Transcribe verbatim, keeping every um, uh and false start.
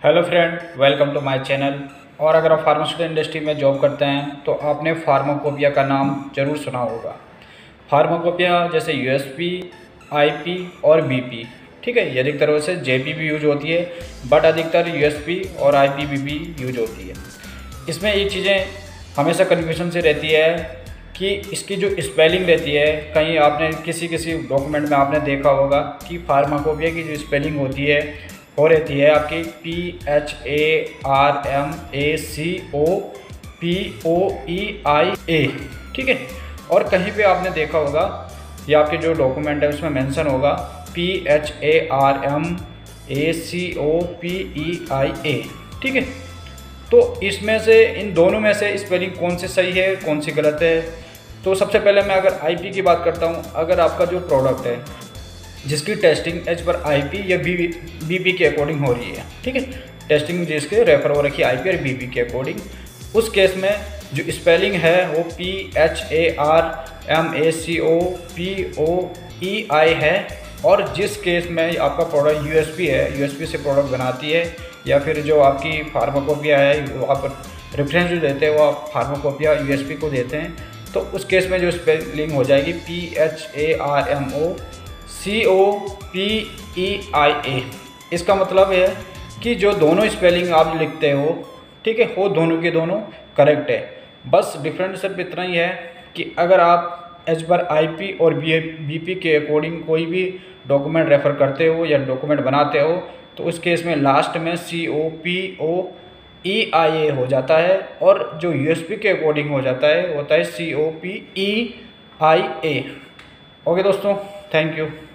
Hello friend, welcome to my channel. और अगर आप फार्मास्यूटिकल इंडस्ट्री में जॉब करते हैं तो आपने फार्माकोपिया का नाम ज़रूर सुना होगा। फार्माकोपिया जैसे यूएसपी, आईपी और बीपी, ठीक है, ये अधिकतर वैसे जेपी भी यूज होती है, बट अधिकतर यूएसपी और आईपी बीपी यूज होती है। इसमें ये चीज़ें हमेशा कन्फ्यूजन से रहती है कि इसकी जो स्पेलिंग रहती है, कहीं आपने किसी किसी डॉक्यूमेंट में आपने देखा होगा कि फार्माकोपिया की जो स्पेलिंग होती है वो रहती है आपकी P H A R M A C O P O E I A, ठीक है। और कहीं पे आपने देखा होगा या आपके जो डॉक्यूमेंट है उसमें मेंशन होगा P H A R M A C O P E I A, ठीक है। तो इसमें से इन दोनों में से स्पेलिंग कौन सी सही है, कौन सी गलत है? तो सबसे पहले मैं अगर आईपी की बात करता हूँ, अगर आपका जो प्रोडक्ट है जिसकी टेस्टिंग एज पर आईपी या बी बीपी के अकॉर्डिंग हो रही है, ठीक है, टेस्टिंग जिसके रेफर हो रखी है आईपी और बीपी के अकॉर्डिंग, उस केस में जो स्पेलिंग है वो P H A R M A C O P O E I है। और जिस केस में आपका प्रोडक्ट यूएसपी है, यूएसपी से प्रोडक्ट बनाती है, या फिर जो आपकी फार्माकोपिया है वो आप रेफरेंस जो देते हैं वो आप फार्माकोपिया यूएसपी को देते हैं, तो उस केस में जो स्पेलिंग हो जाएगी P H A R M O C O P E I A. इसका मतलब है कि जो दोनों स्पेलिंग आप लिखते हो, ठीक है, वो दोनों के दोनों करेक्ट है। बस डिफरेंस सिर्फ इतना ही है कि अगर आप एज पर आईपी और बीपी के अकॉर्डिंग कोई भी डॉक्यूमेंट रेफर करते हो या डॉक्यूमेंट बनाते हो, तो उस केस में लास्ट में सी O P O E I ए हो जाता है, और जो यूएसपी के अकॉर्डिंग हो जाता है होता है C O P E I A. Okay दोस्तों, थैंक यू।